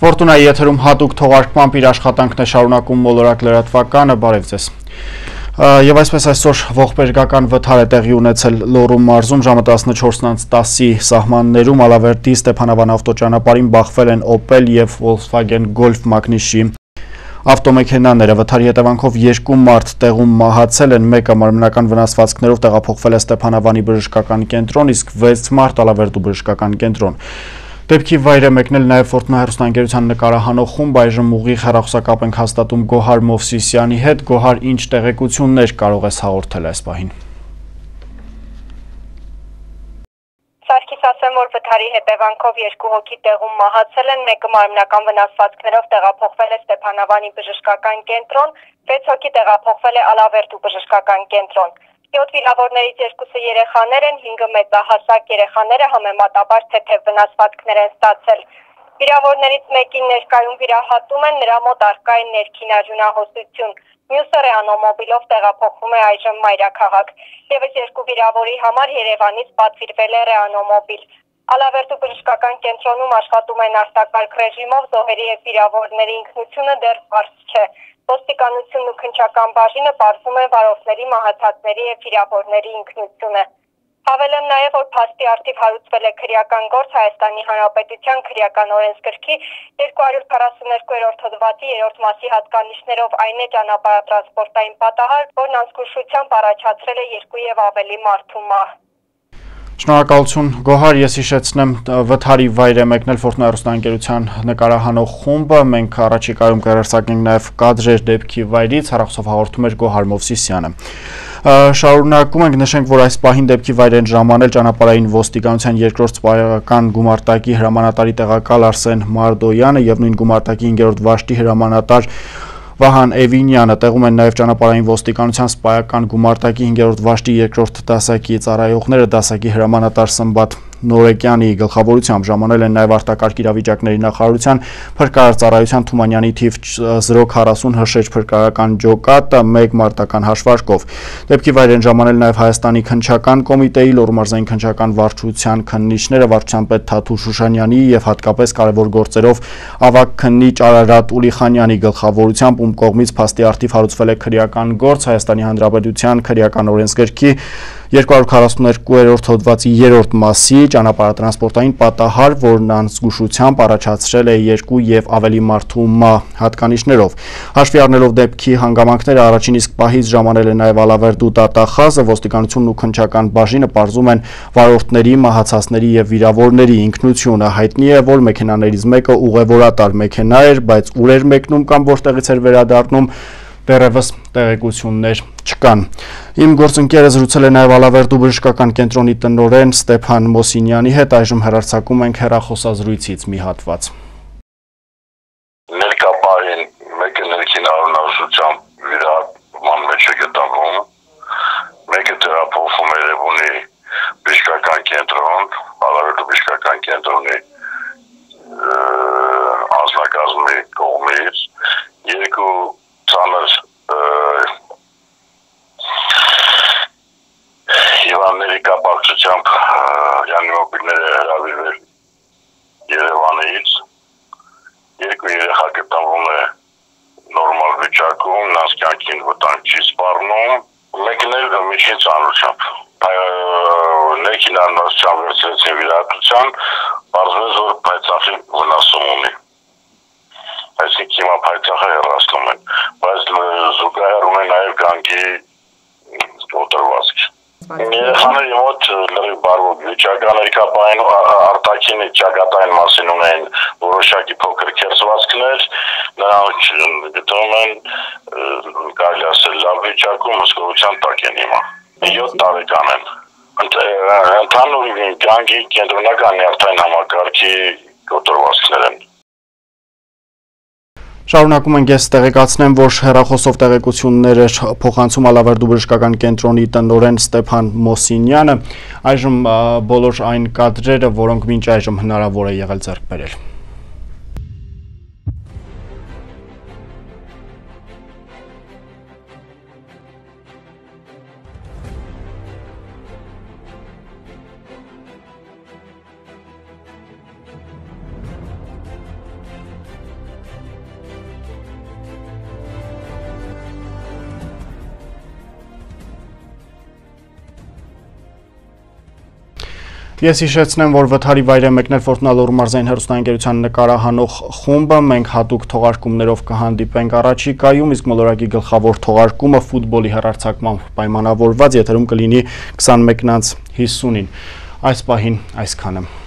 Ֆորտունայի եթերում հատուկ թողարկմամբ իր աշխատանքն է շարունակում մոլորակ լրատվականը, բարև ձեզ։ Եվ այսպես այսօր ողբերգական վթար է տեղի ունեցել Լոռու մարզում ժամը 14:10-ի սահմաններում Ալավերդի Ստեփանավան ավտոճանապարհին բախվել են Opel և Volkswagen Golf մակնիշի ավտոմեքենաները։ Վթարի հետևանքով 2 մարդ տեղում մահացել են, մեկը մարմնական վնասվածքներով տեղափոխվել է Ստեփանավանի բժշկական կենտրոն, իսկ 6 մարդ Ալավերդու բժշկական կենտրոն։ Դեպքի վայր է մեկնել նաև Ֆորտունա հեռուստաընկերության նկարահանող խումբ, այժմ ուղիղ հեռախոսակապ ենք հաստատում Գոհար Մովսիսյանի հետ։ Գոհար, ինչ տեղեկություններ կարող ես հաղորդել այս պահին։ Սարգիս, ասեմ, որ վթարի հետևանքով 2 հոգի տեղում մահացել են, մեկը մարմնական վնասվածքներով տեղափոխվել է Ստեփանավանի բժշկական կենտրոն, 6 հոգի տեղափոխվել է Ալավերդու բժշկական կենտրոն։ 7 վիրավորներից 2-ը երեխաներ են, 5-ը մեծահասակ երեխաները համեմատաբար թեթև վնասվածքներ են ստացել։ Վիրավորներից մեկին ներկայում վիրահատում են, նրա մոտ առկա է ներքին արյունահոսություն։ Մյուսը ռեանոմոբիլով տեղափոխվում է այժմ մայրաքաղաք։ Եվս 2 վիրավորի համար Երևանից պատվիրվել է ռեանոմոբիլ։ Ալավերդու բժշկական կենտրոնում աշխատում են արտակարգ ռեժիմով, զոհերի և վիրավորների ինքնությունը դեռ պարզ չէ։ Ոստիկանությունն ու քննչական բաժինը պարզում են վարորդների, մահացածների և վիրավորների ինքնությունը։ Հավելեմ նաև, որ փաստի առթիվ հարուցվել է քրեական գործ Հայաստանի Հանրապետության քրեական օրենսգրքի 242-րդ հոդվածի 3-րդ մասի հատկանիշներով, այն է ճանապարհատրանսպորտային պատահար, որն անզգուշությամբ առաջացրել է 2 և ավելի մարդու մահ։ Շնորհակալություն, Գոհար, ես հիշեցնեմ, վթարի վայր է մեկնել Ֆորտունա հեռուստաընկերության նկարահանող խումբը, մենք առաջիկայում կհեռարձակենք նաև կադրեր դեպքի վայրից, հեռախոսով հաղորդում էր Գոհար Մովսիսյանը։ Շարունակում ենք, նշենք, որ այս պահին դեպքի վայր են ժամանել ճանապարհային ոստիկանության 2-րդ սպայական գումարտակի հրամանատարի տեղակալ Արսեն Մարդոյանը և նույն գումարտակի 5-րդ վաշտի հրամանատար Վահան Էվինյանը, տեղում են նաև ճանապարհային ոստիկանության սպայական գումարտակի 5-րդ վաշտի 2-րդ դասակի ծառայողները, դասակի հրամանատար Սմբատ Նորեկյանի գլխավորությամբ ժամանել են նաև արտակարգ իրավիճակների նախարարության փրկարարծառայության Թումանյանի թիվ 040 հրշեջ փրկարարական ջոկատը 1 մարտական հաշվարկով։ Դեպքի վայր են ժամանել նաև Հայաստանի քննչական կոմիտեի, Լոռու մարզային քննչական վարչության քննիչները, վարչության պետ Թաթուլ Շուշանյանի և հատկապես կարևոր գործերով ավագ քննիչ Արարատ Ուրիխանյանի գլխավորությամբ, ում կողմից փաստի առթիվ հարուցվել է քրեական գործ Հայաստանի Հանրապետության քրեական օրենսգրքի 242-րդ հոդվածի 3-րդ մասի ճանապարհատրանսպորտային պատահար, որն անզգուշությամբ առաջացրել է 2 և ավելի մարդու մահ հատկանիշներով։ Հաշվի առնելով դեպքի հանգամանքները, առաջին իսկ պահից ժամանել է նաև Ալավերդու դատախազը, ոստիկանությունն ու քննչական բաժինը պարզում են վարորդների, մահացածների և վիրավորների ինքնությունը։ Հայտնի է, որ մեքենաներից մեկը ուղևորատար մեքենա էր, բայց ուր էր մեկնում կամ որտեղից էր վերադառնում, դեռևս տեղեկություններ չկան։ Իմ գործընկերը զրուցել է նաև Ալավերդու բժշկական կենտրոնի տնօրեն Ստեփան Մոսինյանի հետ, այժմ հեռարձակում ենք հեռախոսազրույցից մի հատված։ Ներկա պահին մեկը ներքին արյունահոսությամբ վիրահատման մեջ է գտնվում, մեկը տեղափոխվում է Երևանի բժշկական կենտրոն, Ալավերդու բժշկական կենտրոնի անձնակազմի կողմից, 2 ծանր հիվանդների կապակցությամբ ռեանիմոբիլներ է հրավիրվել Երևանից, 2 երեխա գտնվում է նորմալ վիճակում, նրանց կյանքին վտանգ չի սպառնում, մեկն էլ միջին ծանրությամբ, ներքին արյունահոսությամբ վերցրեցին վիրահատության, պարզվեց, որ փայծաղի վնասում ունի, այսինքն հիմա փայծաղը հեռացնում են, բայց զուգահեռ ունեն նաև գանգի օտրվածք։ Երեխաների մոտ լրիվ բարվոք վիճակ ներկապային արտաքին ճակատային մասին ունեն որոշակի փոքր քերծվածքներ, նրանք գտնվում են կարելի ասել լավ վիճակում, հսկողության տակ են հիմա, 7 տարեկան են։ Ընդհանուր գանգի կենտրոնական նյարդային համակարգի օտրվածքներ են։ Շարունակում ենք, ես տեղեկացնեմ, որ հեռախոսով տեղեկություններ էր փոխանցում Ալավերդու բժշկական կենտրոնի տնօրեն Ստեփան Մոսինյանը, այժմ բոլոր այն կադրերը, որոնք մինչ այժմ հնարավոր է եղել ձեռք բերել։ Ես հիշեցնեմ, որ վթարի վայր է մեկնել Ֆորտունա մարզային հեռուստաընկերության նկարահանող խումբը, մենք հատուկ թողարկումներով կհանդիպենք առաջիկայում, իսկ մոլորակի գլխավոր թողարկումը ֆուտբոլի հեռարձակմամբ պայմանավորված եթերում կլինի 21:50-ին։ Այս պահին այսքանը։